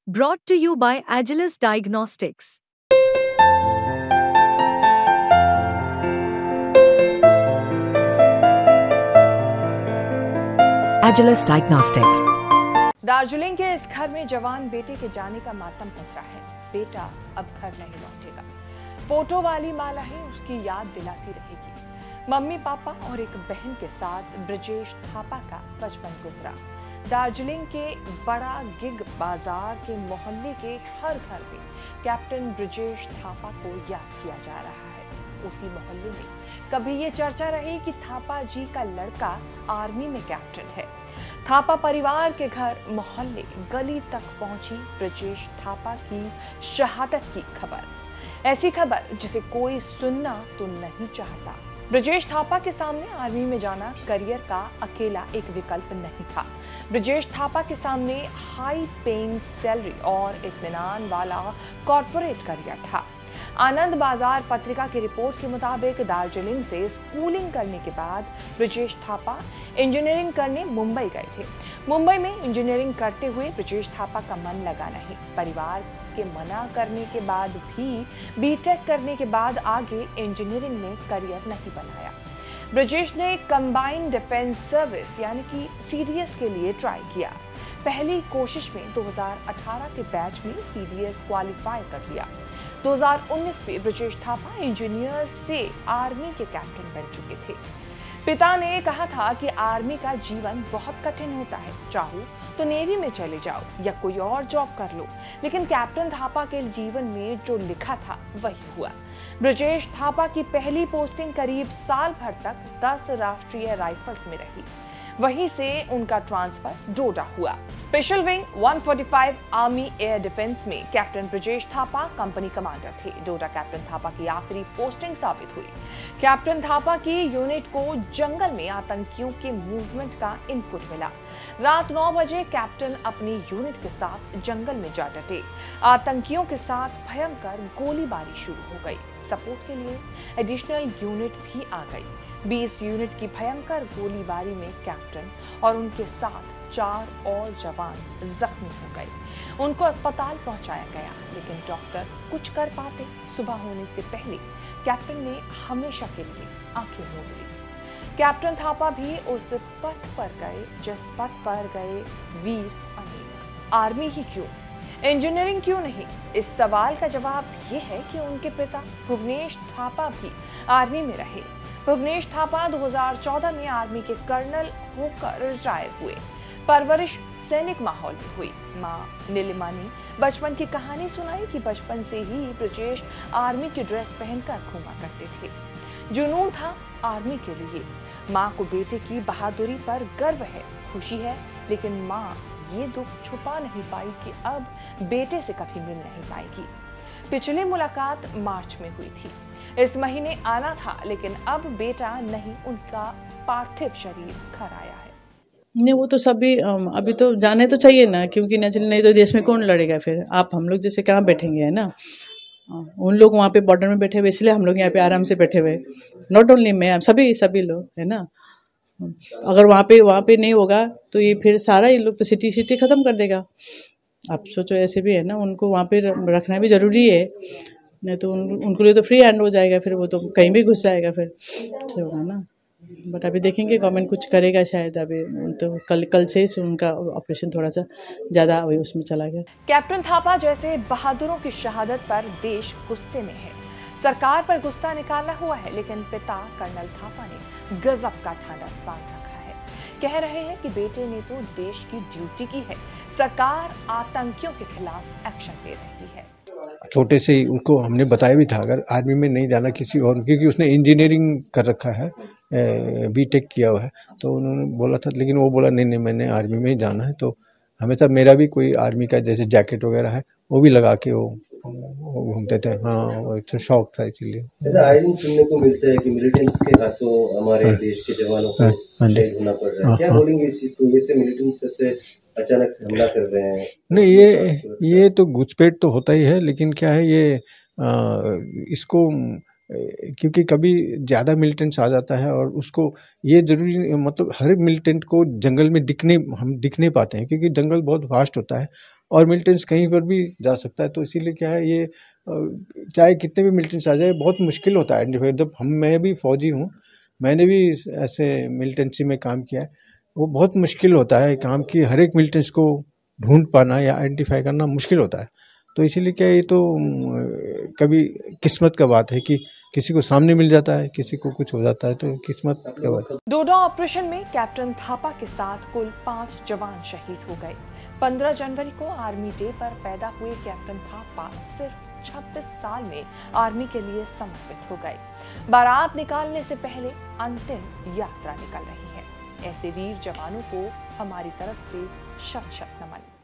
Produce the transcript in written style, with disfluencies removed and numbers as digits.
Brought to you by Agilus Diagnostics. Agilus Diagnostics. Darjeeling के इस घर में जवान बेटे के जाने का मातम पसरा है। बेटा अब घर नहीं लौटेगा। फोटो वाली माला ही उसकी याद दिलाती रहेगी। मम्मी पापा और एक बहन के साथ ब्रजेश थापा का बचपन गुजरा। दार्जिलिंग के बड़ा गिग बाजार के मोहल्ले के हर घर में कैप्टन ब्रजेश थापा को याद किया जा रहा है। उसी मोहल्ले में कभी ये चर्चा रही कि थापा जी का लड़का आर्मी में कैप्टन है। थापा परिवार के घर, मोहल्ले, गली तक पहुंची ब्रजेश थापा की शहादत की खबर। ऐसी खबर जिसे कोई सुनना तो नहीं चाहता। ब्रजेश थापा के सामने आर्मी में जाना करियर का अकेला एक विकल्प नहीं था। ब्रजेश थापा के सामने हाई पेइंग सैलरी और इत्मीनान वाला कॉर्पोरेट करियर था। आनंद बाजार पत्रिका की रिपोर्ट के मुताबिक दार्जिलिंग से स्कूलिंग करने के बाद ब्रजेश थापा इंजीनियरिंग करने मुंबई गए थे। मुंबई में इंजीनियरिंग करते हुए ब्रजेश थापा का मन लगा नहीं। परिवार के मना करने के बाद भी बीटेक करने के बाद आगे इंजीनियरिंग में करियर नहीं बनाया। ब्रजेश ने कंबाइंड डिफेंस सर्विस यानी कि सीडीएस के लिए ट्राई किया। पहली कोशिश में 2018 के बैच में सीडीएस क्वालिफाई कर लिया। 2019 में ब्रजेश थापा इंजीनियर से आर्मी के कैप्टन बन चुके थे। पिता ने कहा था कि आर्मी का जीवन बहुत कठिन होता है, चाहो तो नेवी में चले जाओ या कोई और जॉब कर लो। लेकिन कैप्टन थापा के जीवन में जो लिखा था वही हुआ। ब्रजेश थापा की पहली पोस्टिंग करीब साल भर तक 10 राष्ट्रीय राइफल्स में रही। वहीं से उनका ट्रांसफर डोडा हुआ। Special wing 145 army air defence में captain Brajesh Thapa company commander थे। डोडा कैप्टन थापा की आखिरी पोस्टिंग साबित हुई। कैप्टन थापा की यूनिट को जंगल में आतंकियों के मूवमेंट का इनपुट मिला। रात 9 बजे कैप्टन अपनी यूनिट के साथ जंगल में जा डटे। आतंकियों के साथ भयंकर गोलीबारी शुरू हो गई। सपोर्ट के लिए एडिशनल यूनिट भी आ गई। 20 यूनिट की भयंकर गोलीबारी में कैप्टन और उनके साथ 4 और जवान जख्मी हो गए। उनको अस्पताल पहुंचाया गया, लेकिन डॉक्टर कुछ कर पाते। सुबह होने से पहले कैप्टन ने हमेशा के लिए आंखें मूंद ली। कैप्टन थापा भी उस पथ पर गए जिस पथ पर गए वीर अनेक। आर्मी ही क्यों, इंजीनियरिंग क्यों नहीं? इस सवाल का जवाब ये है कि उनके पिता भुवनेश थापा भी आर्मी में रहे। भुवनेश थापा 2014 में आर्मी के कर्नल होकर रिटायर हुए। परवरिश सैनिक माहौल में हुई। माँ नीलिमा ने बचपन की कहानी सुनाई कि बचपन से ही ब्रजेश आर्मी की ड्रेस पहनकर घूमा करते थे। जुनून था आर्मी के लिए। माँ को बेटे की बहादुरी पर गर्व है, खुशी है, लेकिन माँ ये दुख छुपा नहीं पाई कि अब बेटे से कभी मिल नहीं पाएगी। पिछली मुलाकात मार्च में हुई थी। इस महीने आना था, लेकिन अब बेटा नहीं, उनका पार्थिव शरीर घर आया है। नहीं, वो तो सभी अभी तो जाने तो चाहिए ना, क्योंकि नहीं तो देश में कौन लड़ेगा फिर। आप हम लोग जैसे कहाँ बैठेंगे, है ना। उन लोग वहाँ पे बॉर्डर में बैठे हुए, इसलिए हम लोग यहाँ पे आराम से बैठे हुए। नॉट ओनली मैं, सभी लोग, है ना। अगर वहाँ पे नहीं होगा तो ये फिर सारा ये लोग तो सिटी खत्म कर देगा। आप सोचो, ऐसे भी है ना, उनको वहाँ पे रखना भी जरूरी है, नहीं तो उनको लिए तो फ्री हैंड हो जाएगा, फिर वो तो कहीं भी घुस जाएगा फिर होगा ना। बट अभी देखेंगे गवर्नमेंट कुछ करेगा शायद। अभी तो कल से उनका ऑपरेशन थोड़ा सा ज़्यादा उसमें चला गया। कैप्टन थापा जैसे बहादुरों की शहादत पर देश गुस्से में है। सरकार पर गुस्सा निकाला हुआ है, लेकिन पिता कर्नल थापा ने गजब का ढांढस बांध रखा है। कह रहे हैं कि बेटे ने तो देश की ड्यूटी की है, सरकार आतंकियों के खिलाफ एक्शन ले रही है। छोटे से ही उनको हमने बताया भी था, अगर आर्मी में नहीं जाना किसी और, क्योंकि उसने इंजीनियरिंग कर रखा है, बीटेक किया हुआ है, तो उन्होंने बोला था, लेकिन वो बोला नहीं मैंने आर्मी में ही जाना है। तो हमेशा मेरा भी कोई आर्मी का जैसे जैकेट वगैरह है वो भी लगा के वो घूमते थे। हाँ, वो तो शौक था, इसीलिए। ऐसा आए दिन सुनने को मिलता है कि मिलिटेंट्स के हाथों हमारे देश के जवानों को शहीद होना पड़ रहा है। क्या बोलेंगे इस चीज को? जैसे मिलिटेंट्स से अचानक से हमला कर रहे हैं। नहीं, ये तो घुसपैठ तो होता ही है, लेकिन क्या है, ये इसको क्योंकि कभी ज़्यादा मिलिटेंट्स आ जाता है और उसको ये ज़रूरी नहीं, मतलब हर मिलिटेंट को जंगल में हम दिख नहीं पाते हैं, क्योंकि जंगल बहुत वास्ट होता है और मिलिटेंट्स कहीं पर भी जा सकता है। तो इसीलिए क्या है, ये चाहे कितने भी मिलिटेंट्स आ जाए, बहुत मुश्किल होता है आइडेंटिफाई। जब मैं भी फौजी हूँ, मैंने भी ऐसे मिलिटेंसी में काम किया है, वो बहुत मुश्किल होता है काम की, हर एक मिलिटेंट्स को ढूंढ पाना या आइडेंटिफाई करना मुश्किल होता है। तो इसीलिए क्या, ये तो कभी किस्मत का बात है कि किसी को सामने मिल जाता है, किसी को कुछ हो जाता है, तो किस्मत का बात है। डोडा ऑपरेशन में कैप्टन थापा के साथ कुल 5 जवान शहीद हो गए। 15 जनवरी को आर्मी डे पर पैदा हुए कैप्टन थापा सिर्फ 26 साल में आर्मी के लिए समर्पित हो गए। बारात निकालने से पहले अंतिम यात्रा निकल रही है। ऐसे वीर जवानों को हमारी तरफ से शत शत नमन।